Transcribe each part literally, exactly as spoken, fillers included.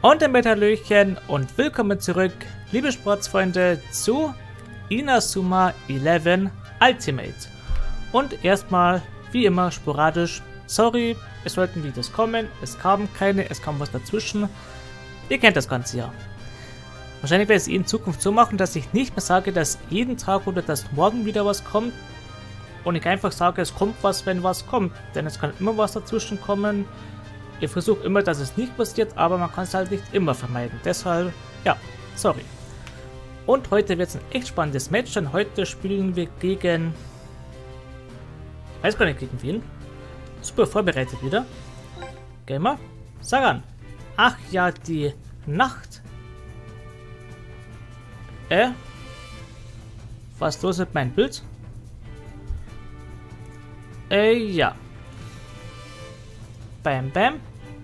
Und damit Hallöchen und willkommen zurück, liebe Sportsfreunde, zu Inazuma elf Ultimate. Und erstmal, wie immer, sporadisch, sorry, es sollten Videos kommen, es kamen keine, es kam was dazwischen. Ihr kennt das Ganze ja. Wahrscheinlich werde ich es in Zukunft so machen, dass ich nicht mehr sage, dass jeden Tag oder dass morgen wieder was kommt. Und ich einfach sage, es kommt was, wenn was kommt. Denn es kann immer was dazwischen kommen. Ich versuche immer, dass es nicht passiert, aber man kann es halt nicht immer vermeiden. Deshalb, ja, sorry. Und heute wird es ein echt spannendes Match, denn heute spielen wir gegen... Ich weiß gar nicht gegen wen. Super vorbereitet wieder. Gamer, sag an. Ach ja, die Nacht. Äh? Was ist los mit meinem Bild? Äh, ja. Bam, bam.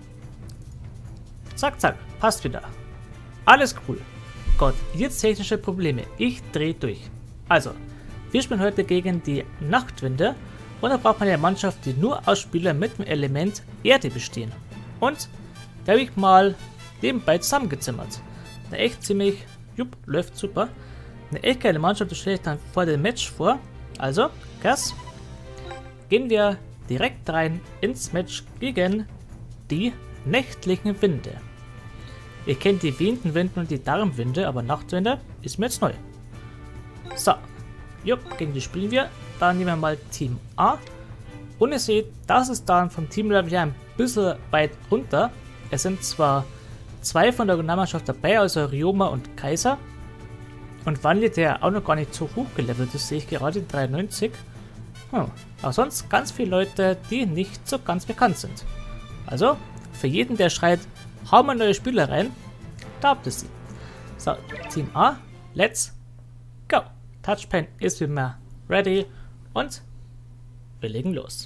Zack, zack. Passt wieder. Alles cool. Gott, jetzt technische Probleme. Ich drehe durch. Also, wir spielen heute gegen die Nachtwinde. Und da braucht man eine Mannschaft, die nur aus Spielern mit dem Element Erde bestehen. Und da habe ich mal nebenbei zusammengezimmert. Eine echt ziemlich... Jupp, läuft super. Eine echt geile Mannschaft, das stelle ich dann vor dem Match vor. Also, Gas. Gehen wir direkt rein ins Match gegen die nächtlichen Winde. Ich kenne die wehenden Winde und die Darmwinde, aber Nachtwinde ist mir jetzt neu. So, jupp, gegen die spielen wir. Dann nehmen wir mal Team A. Und ihr seht, das ist dann vom Teamlevel her ein bisschen weit runter. Es sind zwar zwei von der Originalmannschaft dabei, also Ryoma und Kaiser. Und Wanli, der auch noch gar nicht so hoch gelevelt ist, sehe ich gerade dreiundneunzig. Hm. Aber sonst ganz viele Leute, die nicht so ganz bekannt sind. Also, für jeden, der schreit, hau mal neue Spieler rein, da habt ihr sie. So, Team A, let's go. Touchpen ist wie immer ready und wir legen los.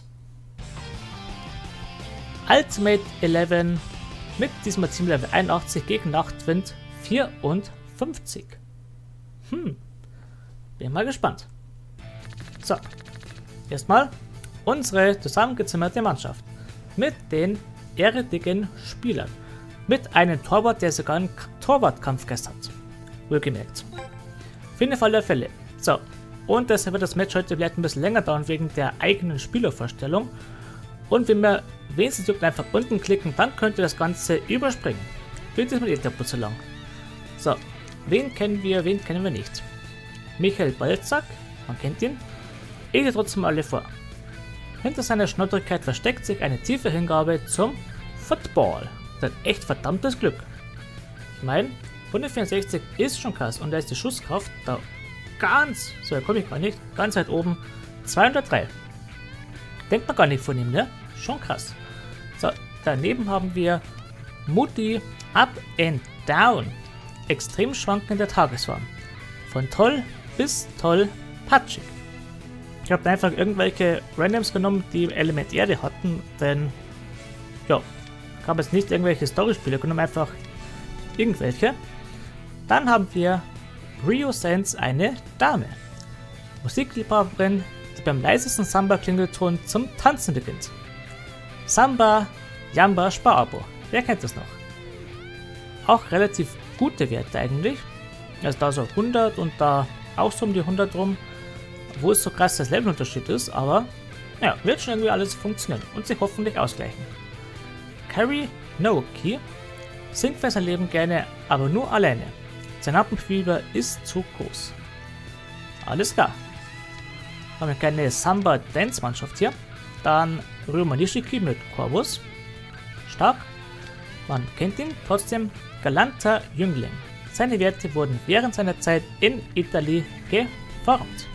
Ultimate elf mit diesem Teamlevel einundachtzig gegen Nachtwind vierundfünfzig. Hm, bin mal gespannt. So. Erstmal unsere zusammengezimmerte Mannschaft mit den erdigen Spielern. Mit einem Torwart, der sogar einen Torwartkampfgeist hat. Wohlgemerkt. Auf jeden Fall der Fälle. So, und deshalb wird das Match heute vielleicht ein bisschen länger dauern wegen der eigenen Spielervorstellung. Und wenn wir wenigstens drücken, einfach unten klicken, dann könnt ihr das Ganze überspringen. Wird diesmal eh doppelt so lang. So, wen kennen wir, wen kennen wir nicht? Michael Balzac, man kennt ihn. Ich gehe trotzdem alle vor. Hinter seiner Schnottrigkeit versteckt sich eine tiefe Hingabe zum Football. Das ist echt verdammtes Glück. Ich meine, hundertvierundsechzig ist schon krass und da ist die Schusskraft da ganz, so da komme ich gar nicht, ganz weit oben, zweihundertdrei. Denkt man gar nicht von ihm, ne? Schon krass. So, daneben haben wir Mutti Up and Down. Extrem schwankende Tagesform. Von toll bis toll patschig. Ich habe einfach irgendwelche Randoms genommen, die Element Erde hatten, denn ja, ich habe jetzt nicht irgendwelche Storyspiele genommen, einfach irgendwelche. Dann haben wir Rio Sense, eine Dame. Musikliebhaberin, die beim leisesten Samba-Klingelton zum Tanzen beginnt. Samba, Jamba, Sparabo. Wer kennt das noch? Auch relativ gute Werte eigentlich. Also da so hundert und da auch so um die hundert rum. Wo es so krass das Levelunterschied ist, aber ja, wird schon irgendwie alles funktionieren und sich hoffentlich ausgleichen. Carrie Naoki singt für sein Leben gerne, aber nur alleine. Sein Lampenfieber ist zu groß. Alles klar. Haben wir eine Samba-Dance-Mannschaft hier. Dann Ryoma Nishiki mit Corvus. Stark. Man kennt ihn, trotzdem galanter Jüngling. Seine Werte wurden während seiner Zeit in Italien geformt.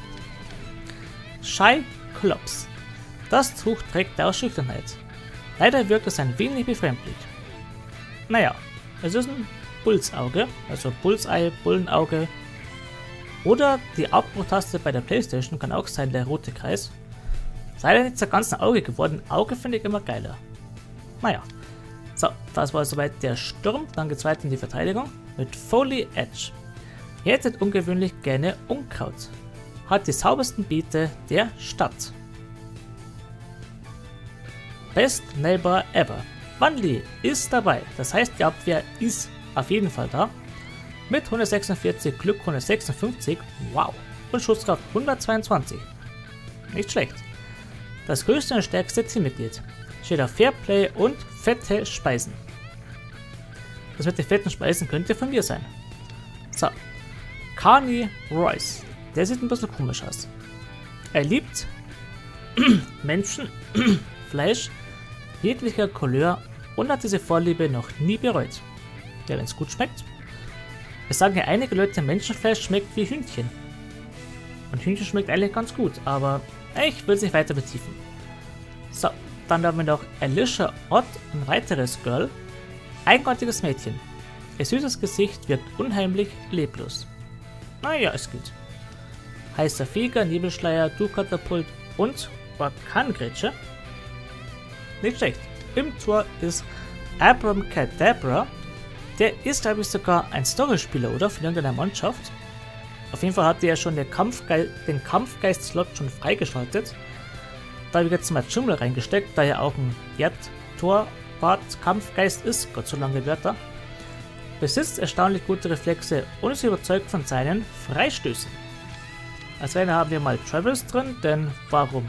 Shy Klops. Das Tuch trägt er aus Schüchternheit. Leider wirkt es ein wenig befremdlich. Naja, es ist ein Bullsauge, also Bullseye, Bullenauge. Oder die Abbruchtaste bei der Playstation kann auch sein, der rote Kreis. Ist leider nicht so ganz ein Auge geworden. Auge finde ich immer geiler. Naja. So, das war soweit der Sturm. Dann geht es weiter in die Verteidigung mit Foley Edge. Er hätte ungewöhnlich gerne Unkraut. Hat die saubersten Beete der Stadt. Best Neighbor Ever. Wanli ist dabei. Das heißt, die Abwehr ist auf jeden Fall da. Mit hundertsechsundvierzig, Glück hundertsechsundfünfzig. Wow. Und Schusskraft hundertzweiundzwanzig. Nicht schlecht. Das größte und stärkste Teammitglied. Steht auf Fairplay und fette Speisen. Das mit den fetten Speisen könnte von mir sein. So. Carney Royce. Der sieht ein bisschen komisch aus. Er liebt Menschen, Fleisch, jeglicher Couleur und hat diese Vorliebe noch nie bereut. Ja, wenn es gut schmeckt. Es sagen ja einige Leute, Menschenfleisch schmeckt wie Hühnchen. Und Hühnchen schmeckt eigentlich ganz gut, aber ich will es nicht weiter vertiefen. So, dann haben wir noch Alicia Ott, ein weiteres Girl. Eigenartiges Mädchen. Ihr süßes Gesicht wirkt unheimlich leblos. Naja, es geht. Heißer Feger, Nebelschleier, Tuchkatapult und Orkangrätsche. Nicht schlecht. Im Tor ist Abram Cadabra. Der ist, glaube ich, sogar ein Storyspieler, oder? Von irgendeiner Mannschaft. Auf jeden Fall hat er schon den, Kampfge den Kampfgeist-Slot schon freigeschaltet. Da habe ich jetzt mal Dschungel reingesteckt, da er auch ein Erd-Torwart-Kampfgeist ist. Gott, so lange Wörter. Besitzt erstaunlich gute Reflexe und ist überzeugt von seinen Freistößen. Als Trainer haben wir mal Travels drin, denn warum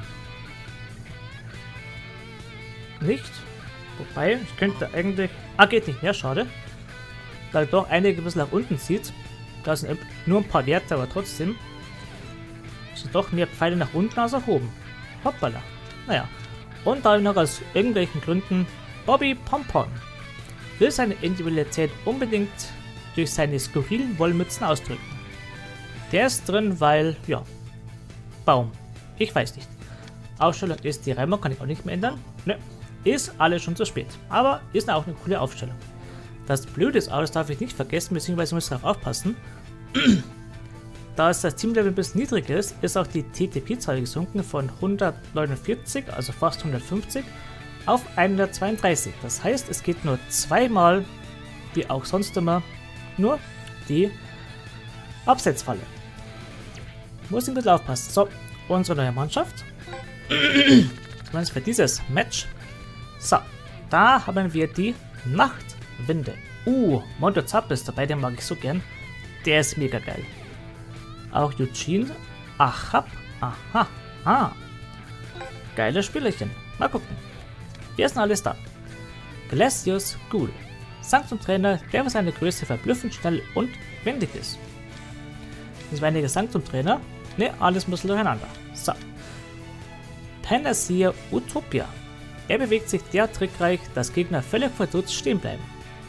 nicht? Wobei, ich könnte eigentlich... Ah, geht nicht mehr, schade. Weil doch einige ein bisschen nach unten zieht. Da sind nur ein paar Werte, aber trotzdem sind doch mehr Pfeile nach unten als nach oben. Hoppala. Naja. Und da habe ich noch aus irgendwelchen Gründen Bobby Pompon. Will seine Individualität unbedingt durch seine skurrilen Wollmützen ausdrücken. Der ist drin, weil, ja, Baum. Ich weiß nicht. Aufstellung ist die Reimer, kann ich auch nicht mehr ändern. Ne, ist alles schon zu spät. Aber ist auch eine coole Aufstellung. Das Blöde ist auch, das darf ich nicht vergessen, beziehungsweise muss darauf aufpassen. Da es das Teamlevel ein bisschen niedriger ist, ist auch die T T P-Zahl gesunken von hundertneunundvierzig, also fast hundertfünfzig, auf hundertzweiunddreißig. Das heißt, es geht nur zweimal, wie auch sonst immer, nur die Absetzfalle. Muss ein bisschen aufpassen. So, unsere neue Mannschaft. Zumindest für dieses Match. So, da haben wir die Nachtwinde. Uh, Mondo Zapp ist dabei, den mag ich so gern. Der ist mega geil. Auch Eugene. Achab. Aha. Ah. Geile Spielerchen. Mal gucken. Wer ist denn alles da? Glacius Ghoul. Sanctum-Trainer, der für seine Größe verblüffend schnell und wendig ist. Das war einige Sanctum-Trainer. Ne, alles muss durcheinander. So. Panacea Utopia. Er bewegt sich der trickreich, dass Gegner völlig verdutzt stehen bleiben.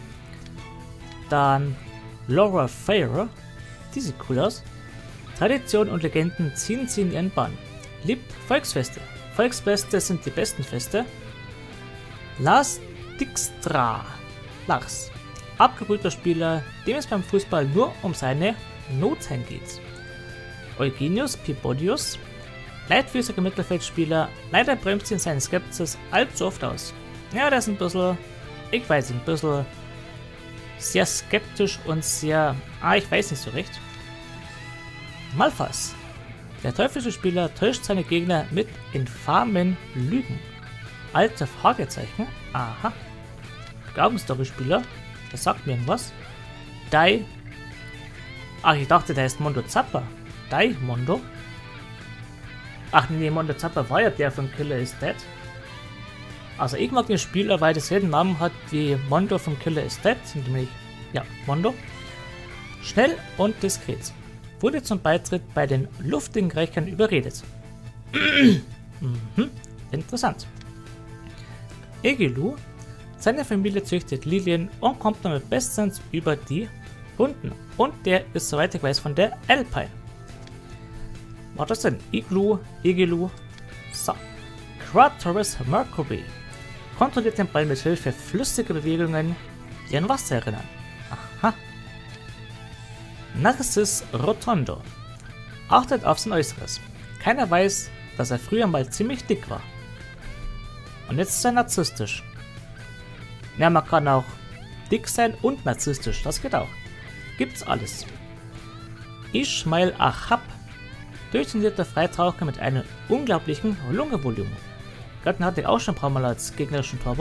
Dann Laura Fairer. Die sieht cool aus. Tradition und Legenden ziehen sie in ihren Bann. Liebt Volksfeste. Volksfeste sind die besten Feste. Lars Dijkstra. Lars. Abgebrühter Spieler, dem es beim Fußball nur um seine Noten geht. Eugenius Pibodius. Leitfüßiger Mittelfeldspieler. Leider bremst ihn seinen Skepsis allzu oft aus. Ja, der ist ein bisschen, ich weiß nicht, ein bisschen sehr skeptisch und sehr, ah, ich weiß nicht so recht. Malphas. Der teuflische Spieler täuscht seine Gegner mit infamen Lügen. Alte Fragezeichen. Aha. Glaubensstory-Spieler. Das sagt mir irgendwas. Dai. Ach, ich dachte, der heißt Mondo Zappa. Dai Mondo. Ach nee, Mondo Zappa war ja der von Killer is Dead. Also ich mag den Spieler, weil er denselben Namen hat wie Mondo von Killer is Dead. Nämlich, ja, Mondo. Schnell und diskret. Wurde zum Beitritt bei den luftigen Rächern überredet. mhm, interessant. Egilu. Seine Familie züchtet Lilien und kommt damit bestens über die Runden. Und der ist, soweit ich weiß, von der Alpine. Was ist denn? Iglu, Egilu. So. Kratos Mercury. Kontrolliert den Ball mit Hilfe flüssiger Bewegungen, die an Wasser erinnern. Aha. Narcissus Rotondo. Achtet auf sein Äußeres. Keiner weiß, dass er früher mal ziemlich dick war. Und jetzt ist er narzisstisch. Ja, man kann auch dick sein und narzisstisch, das geht auch. Gibt's alles. Ishmael Achab. Durchtrainierter Freitaucher mit einem unglaublichen Lungenvolumen. Den hatte ich auch schon ein paar Mal als gegnerischen Torwart.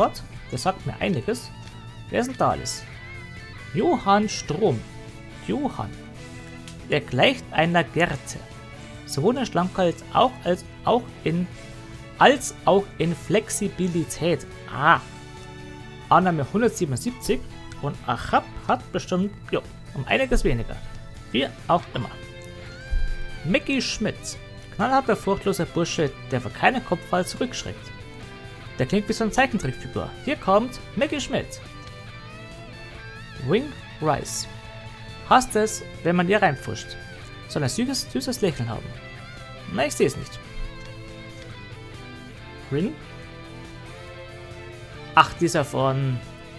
Das sagt mir einiges. Wer ist denn da alles? Johann Strom. Johann. Er gleicht einer Gerte. Sowohl in Schlankheit auch als auch in als auch in Flexibilität. Ah. Annahme hundertsiebenundsiebzig und Achab hat bestimmt jo, um einiges weniger. Wie auch immer. Mickey Schmidt. Knallharter, furchtloser Bursche, der vor keinem Kopfball zurückschreckt. Der klingt wie so eine Zeichentrickfigur. Hier kommt Mickey Schmidt. Wing Rice. Hasst es, wenn man hier reinpfuscht. Soll ein süßes, süßes Lächeln haben. Na, ich sehe es nicht. Rin? Ach, dieser von...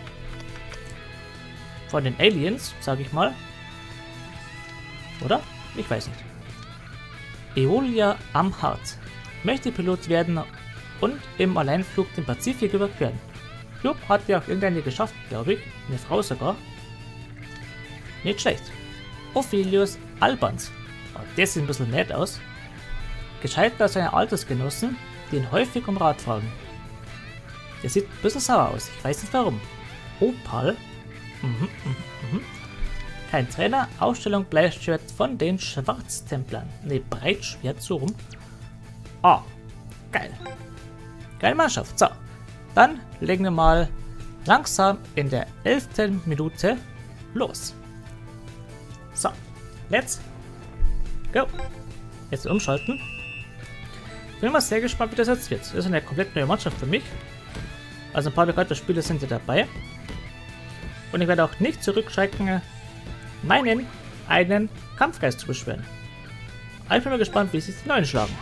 von den Aliens, sage ich mal. Oder? Ich weiß nicht. Eolia Amhart. Möchte Pilot werden und im Alleinflug den Pazifik überqueren. Jupp hat ja auch irgendeine geschafft, glaube ich. Eine Frau sogar. Nicht schlecht. Ophelius Albans. Oh, der sieht ein bisschen nett aus. Gescheiter als seine Altersgenossen, die ihn häufig um Rat fragen. Der sieht ein bisschen sauer aus. Ich weiß nicht warum. Opal. Mhm, mhm, mhm. Kein Trainer. Ausstellung Bleischwert von den Schwarztemplern. Ne, Breitschwert, so rum. Ah, geil. Geile Mannschaft. So, dann legen wir mal langsam in der elften Minute los. So, let's go. Jetzt umschalten. Bin mal sehr gespannt, wie das jetzt wird. Das ist eine komplett neue Mannschaft für mich. Also ein paar bekannte Spieler sind ja dabei. Und ich werde auch nicht zurückschrecken, meinen eigenen Kampfgeist zu beschwören. Ich bin mal gespannt, wie sich die Neuen schlagen.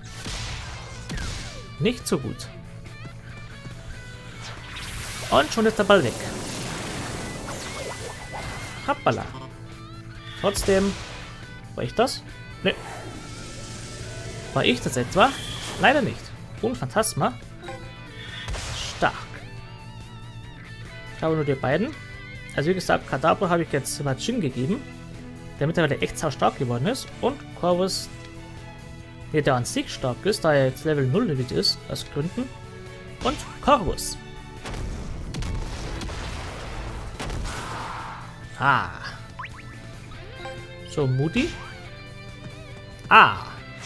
Nicht so gut. Und schon ist der Ball weg. Hoppala. Trotzdem... War ich das? Ne. War ich das etwa? Leider nicht. Und Phantasma. Stark. Ich habe nur die beiden. Also wie gesagt, Kadabra habe ich jetzt Machin gegeben. Der mittlerweile echt sau stark geworden ist. Und Corvus, der, der an sich stark ist, da er jetzt Level null ist, aus Gründen. Und Corvus. Ah. So, Moody. Ah.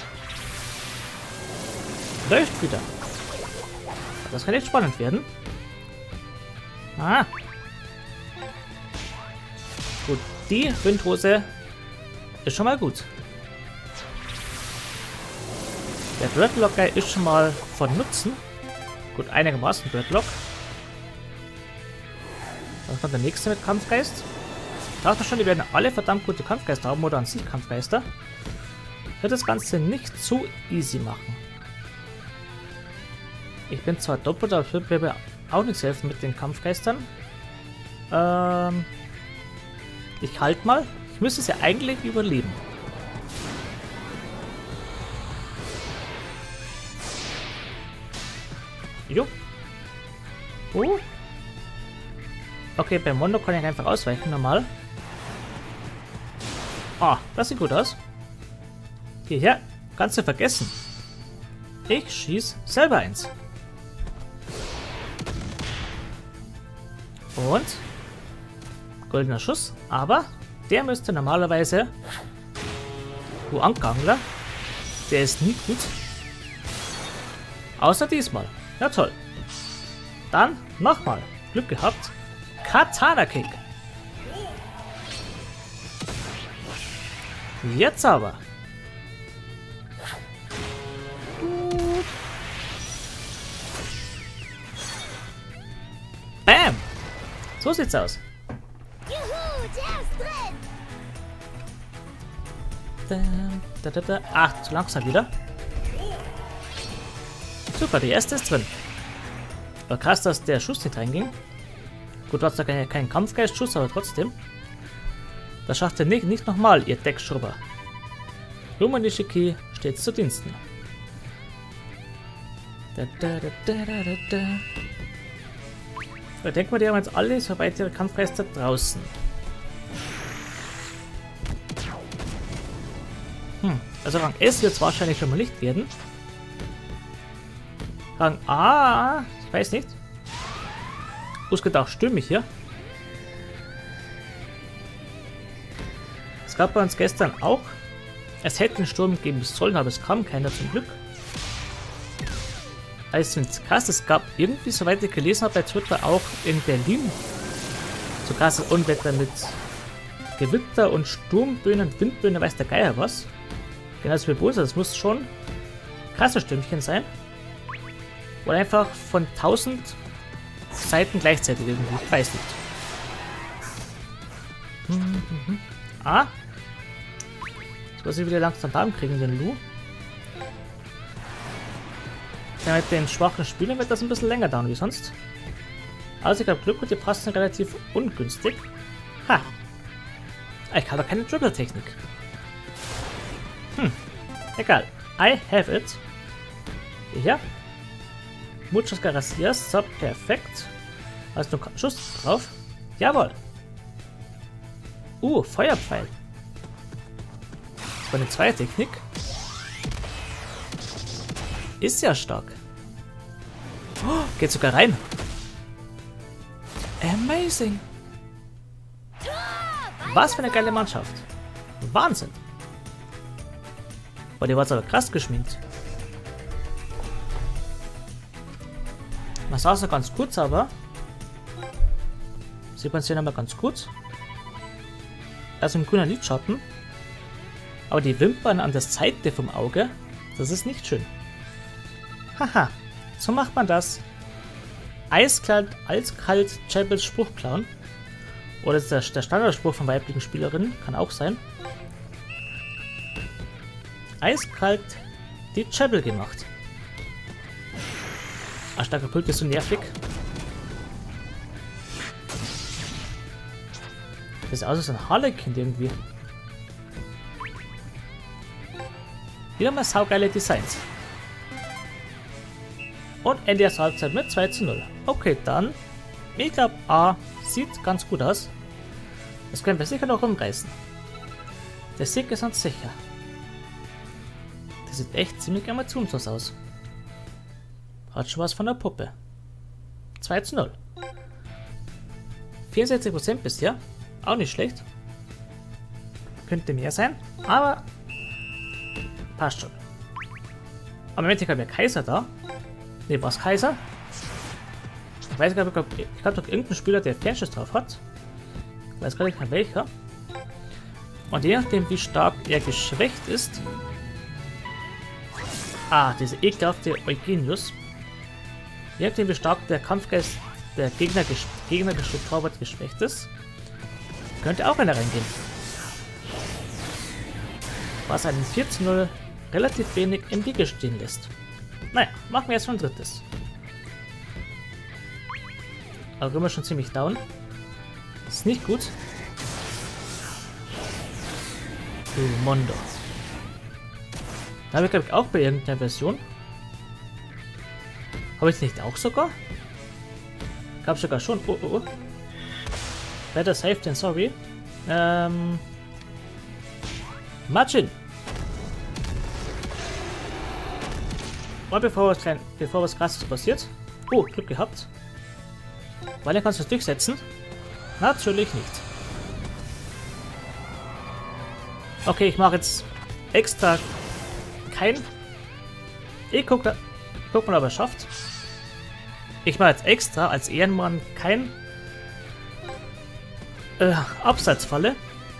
Läuft wieder. Das kann jetzt spannend werden. Ah. Gut, die Windhose ist schon mal gut. Der Dreadlocker ist schon mal von Nutzen. Gut, einigermaßen Dreadlock. Was kommt der nächste mit Kampfgeist? Ich dachte schon, die werden alle verdammt gute Kampfgeister haben oder an sich Kampfgeister. Wird das Ganze nicht so easy machen. Ich bin zwar doppelt, aber es wird mir auch nichts helfen mit den Kampfgeistern. Ähm, ich halte mal. Ich müsste es ja eigentlich überleben. Jo. Oh. Okay, beim Mondo kann ich einfach ausweichen, normal. Ah, das sieht gut aus. Hierher, kannst du vergessen. Ich schieß selber eins. Und goldener Schuss, aber der müsste normalerweise Huangangler. Der ist nie gut. Außer diesmal. Ja toll. Dann nochmal. Glück gehabt. Katana Kick. Jetzt aber. Bam. So sieht's aus. Da, da, da. Ach, zu langsam wieder. Super, die erste ist drin. War krass, dass der Schuss nicht reinging. Gut, du hast da keinen kein Kampfgeist-Schuss, aber trotzdem. Das schafft er nicht, nicht nochmal, ihr Deckschrubber. Ruma Nishiki steht zu Diensten. Da, da, da, da, da, da. Ich denke mal, die haben jetzt alle soweit ihre Kampfgeister draußen. Hm, also Rang S wird es wahrscheinlich schon mal nicht werden. Rang A, ich weiß nicht. Es geht auch stürmig hier. Es gab bei uns gestern auch, es hätte einen Sturm geben sollen, aber es kam keiner zum Glück. Also krass, es gab irgendwie, soweit ich gelesen habe, bei Twitter auch in Berlin so krasses Unwetter mit Gewitter und Sturmböen, Windböen, weiß der Geier was. Genauso wie Bosa, das muss schon krasse Stürmchen sein. Oder einfach von tausend Seiten gleichzeitig irgendwie, ich weiß nicht. Hm, hm, hm. Ah, jetzt muss ich wieder langsam Darm kriegen, den Lu. Ja, mit den schwachen Spielern wird das ein bisschen länger dauern wie sonst. Also ich habe Glück und die passen relativ ungünstig. Ha! Ich habe keine Triple-Technik. Hm, egal. I have it. Ja. Muchas gracias. So, perfekt. Hast du einen Schuss drauf? Jawohl. Uh, Feuerpfeil. Das war eine zweite Technik. Ist ja stark. Oh, geht sogar rein. Amazing. Was für eine geile Mannschaft. Wahnsinn. Boah, die war aber krass geschminkt. Das sah so ganz kurz, aber sieht man es hier nochmal ganz gut. Also ein grüner Lidschatten. Aber die Wimpern an der Seite vom Auge, das ist nicht schön. Haha, so macht man das. Eiskalt, eiskalt Chapels Spruch klauen. Oder ist der, der Standardspruch von weiblichen Spielerinnen, kann auch sein. Eiskalt die Chapel gemacht. Ah, starker Pult ist so nervig. Das ist aus wie ein Harlequin irgendwie. Wieder mal saugeile Designs. Und Ende der Halbzeit mit zwei zu null. Okay, dann. Ich glaube, A sieht ganz gut aus. Das können wir sicher noch umreißen. Der Sieg ist uns sicher. Das sieht echt ziemlich amazonslos aus. Hat schon was von der Puppe. zwei zu null. vierundsechzig Prozent bisher. Auch nicht schlecht. Könnte mehr sein, aber passt schon. Aber im Moment, ich habe ja Kaiser da. Ne, was Kaiser? Ich weiß gar nicht, ich glaube doch irgendein Spieler, der Fernschuss drauf hat. Ich weiß gar nicht mehr welcher. Und je nachdem, wie stark er geschwächt ist. Ah, diese ekelhafte Eugenius. Je nachdem, wie stark der Kampfgeist der Gegner, Gegner Torwart geschwächt ist, könnte auch einer reingehen. Was einen vier zu null relativ wenig im Wege stehen lässt. Naja, machen wir jetzt schon ein drittes. Aber immer schon ziemlich down. Ist nicht gut. Du Mondo. Da habe ich glaube ich auch bei irgendeiner Version. Habe ich nicht auch sogar? Gab sogar schon. Oh, oh, oh. Better safe than sorry. Ähm. Margin. Und bevor was, klein, bevor was krasses passiert. Oh, Glück gehabt. Weil dann kannst du es durchsetzen. Natürlich nicht. Okay, ich mache jetzt extra kein. Ich guck, da, guck mal, ob er schafft. Ich mache jetzt extra als Ehrenmann kein äh, Abseitsfalle.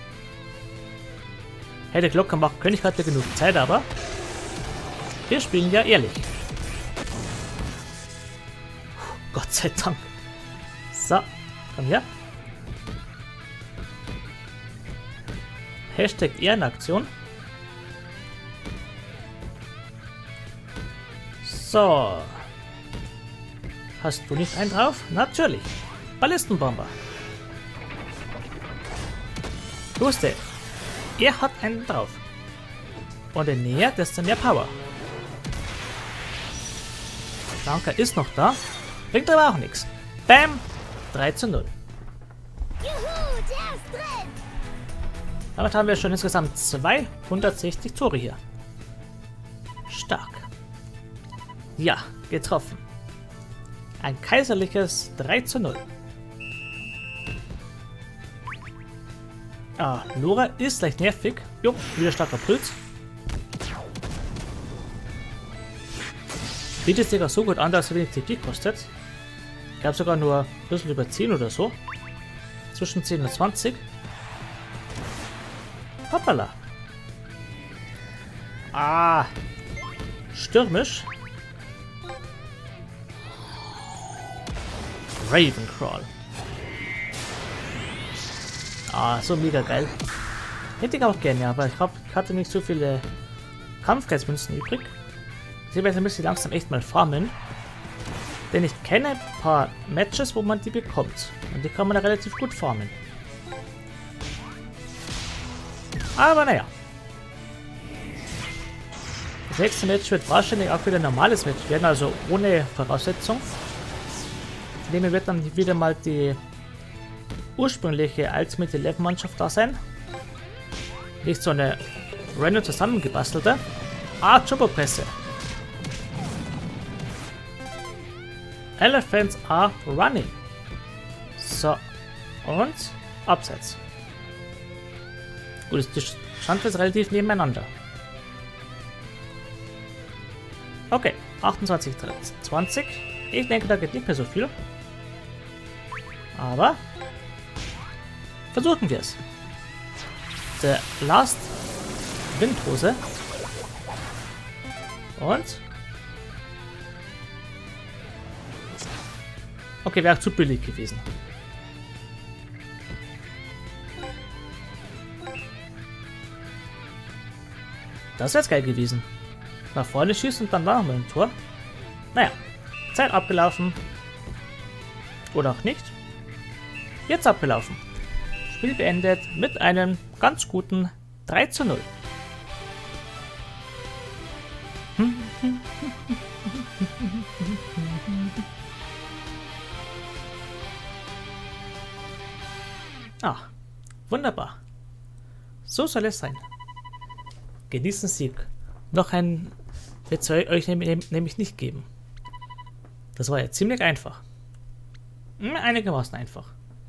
Hätte Glocker machen können, ich hatte genug Zeit, aber wir spielen ja ehrlich. Gott sei Dank. So, komm her. Hashtag Ehrenaktion. So. Hast du nicht einen drauf? Natürlich. Ballistenbomber. Ich wusste, er hat einen drauf. Und je näher, desto mehr Power. Danke ist noch da. Bringt aber auch nichts. Bam! drei zu null. Damit haben wir schon insgesamt zweihundertsechzig Tore hier. Stark. Ja, getroffen. Ein kaiserliches drei zu null. Ah, Nora ist leicht nervig. Jo, wieder starker Pilz. Bietet sich auch so gut an, dass er wenig T P kostet. Ich glaube sogar nur ein bisschen über zehn oder so. Zwischen zehn und zwanzig. Hoppala. Ah. Stürmisch. Ravencrawl. Ah, so mega geil. Hätte ich auch gerne, aber ich glaube, ich hatte nicht so viele Kampfgeistmünzen übrig. Ich werde ein bisschen langsam echt mal farmen. Denn ich kenne ein paar Matches, wo man die bekommt. Und die kann man da relativ gut farmen. Aber naja. Das nächste Match wird wahrscheinlich auch wieder ein normales Match werden, also ohne Voraussetzung. Nehmen wird dann wieder mal die ursprüngliche Ultimate elf Mannschaft da sein. Nicht so eine random zusammengebastelte. Ah, Turbopresse. Elephants are running. So. Und abseits. Gut, die stand jetzt relativ nebeneinander. Okay, achtundzwanzig, zwanzig. Ich denke, da geht nicht mehr so viel. Aber versuchen wir es. Der Last Windhose. Und okay, wäre zu billig gewesen. Das wäre jetzt geil gewesen. Nach vorne schießen und dann war nochmal ein Tor. Naja, Zeit abgelaufen. Oder auch nicht. Jetzt abgelaufen. Spiel beendet mit einem ganz guten drei zu null. Ah, wunderbar. So soll es sein. Genießen Sieg. Noch ein wird es euch nämlich nicht geben. Das war ja ziemlich einfach. Einigermaßen einfach.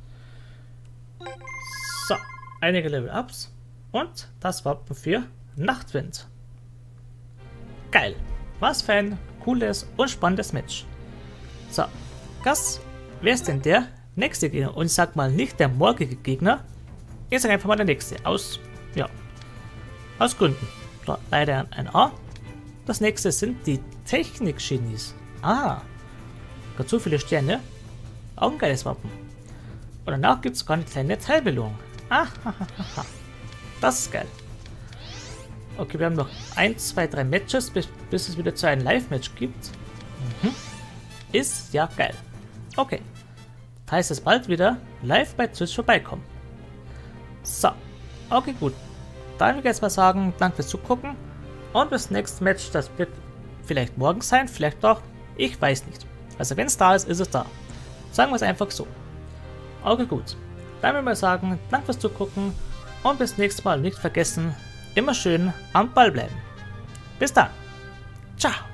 So, einige Level-Ups und das Wappen für Nachtwind. Geil. Was für ein cooles und spannendes Match. So, Gast, wer ist denn der nächste Gegner? Und ich sag mal nicht der morgige Gegner. Ich sag einfach mal der nächste. Aus, ja, aus Gründen. So, leider ein A. Das nächste sind die Technik-Genies. Ah, gerade so viele Sterne. Auch ein geiles Wappen. Und danach gibt es sogar eine kleine Teilbelohnung. Ah, das ist geil. Okay, wir haben noch ein, zwei, drei Matches, bis, bis es wieder zu einem Live-Match gibt. Mhm. Ist ja geil. Okay. Das heißt es bald wieder live bei Twitch vorbeikommen. So. Okay, gut. Dann würde ich jetzt mal sagen, danke fürs Zugucken. Und das nächste Match, das wird vielleicht morgen sein, vielleicht doch. Ich weiß nicht. Also wenn es da ist, ist es da. Sagen wir es einfach so. Okay, gut. Dann würde ich mal sagen, danke fürs Zugucken. Und bis nächstes Mal nicht vergessen, immer schön am Ball bleiben. Bis dann. Ciao.